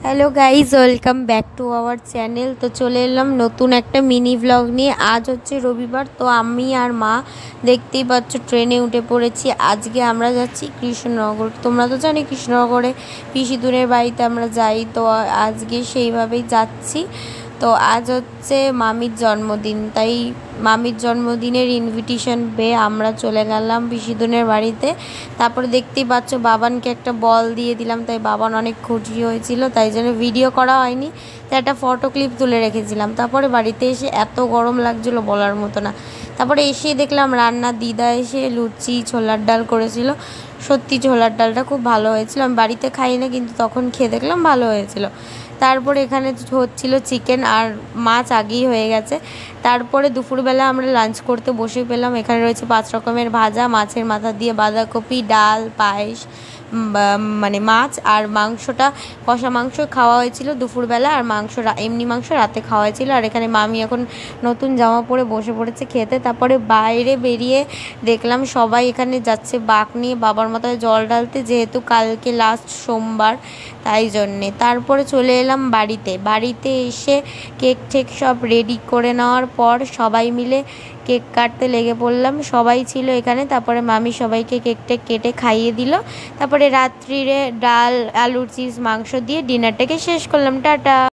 Hello guys, welcome back to our channel. তো চলে এলাম নতুন একটা মিনি ব্লগ নিয়ে। আজ হচ্ছে রবিবার, তো আমি আর মা দেখতেই পাচ্ছ ট্রেনে উঠে পড়েছি। আজকে আমরা যাচ্ছি কৃষ্ণনগর। তোমরা তো জানি কৃষ্ণনগরে পিসিদুরের বাড়িতে আমরা যাই, তো আজকে সেইভাবেই যাচ্ছি। তো আজ হচ্ছে মামির জন্মদিন, তাই মামির জন্মদিনের ইনভিটেশন পেয়ে আমরা চলে গেলাম পিসিদুনের বাড়িতে। তারপরে দেখতেই পাচ্ছ বাবানকে একটা বল দিয়ে দিলাম, তাই বাবান অনেক খুশি হয়েছিল, তাই জন্য ভিডিও করা হয়নি, তাই একটা ফটো ক্লিপ তুলে রেখেছিলাম। তারপরে বাড়িতে এসে এত গরম লাগছিলো বলার মতো না। তারপরে এসে দেখলাম রান্না, দিদা এসে লুচি ছোলার ডাল করেছিল। সত্যি ছোলার ডালটা খুব ভালো হয়েছিল। আমি বাড়িতে খাই না, কিন্তু তখন খেয়ে দেখলাম ভালো হয়েছিল। তারপরে এখানে হচ্ছিল চিকেন আর মাছ আগেই হয়ে গেছে। তারপরে দুপুরবেলা আমরা লাঞ্চ করতে বসে পেলাম। এখানে রয়েছে 5 রকমের ভাজা, মাছের মাথা দিয়ে বাঁধাকপি, ডাল, পায়েস, মানে মাছ আর মাংসটা কষা মাংস খাওয়া হয়েছিল দুপুরবেলা, আর মাংস এমনি মাংস রাতে খাওয়া হয়েছিল। আর এখানে মামি এখন নতুন জামা পরে বসে পড়েছে খেতে। তারপরে বাইরে বেরিয়ে দেখলাম সবাই এখানে যাচ্ছে বাঁক নিয়ে বাবার মাথায় জল ঢালতে, যেহেতু কালকে লাস্ট সোমবার, তাই জন্যে। তারপরে চলে এলাম বাড়িতে এসে কেক ঠেক সব রেডি করে নেওয়ার পর সবাই মিলে কেক কাটতে লেগে পড়লাম। সবাই ছিল এখানে। তারপরে মামি সবাইকে কেক টেক কেটে খাইয়ে দিল। তারপরে রাত্রিরে ডাল, আলুর চিজ, মাংস দিয়ে ডিনারটাকে শেষ করলাম। টাটা।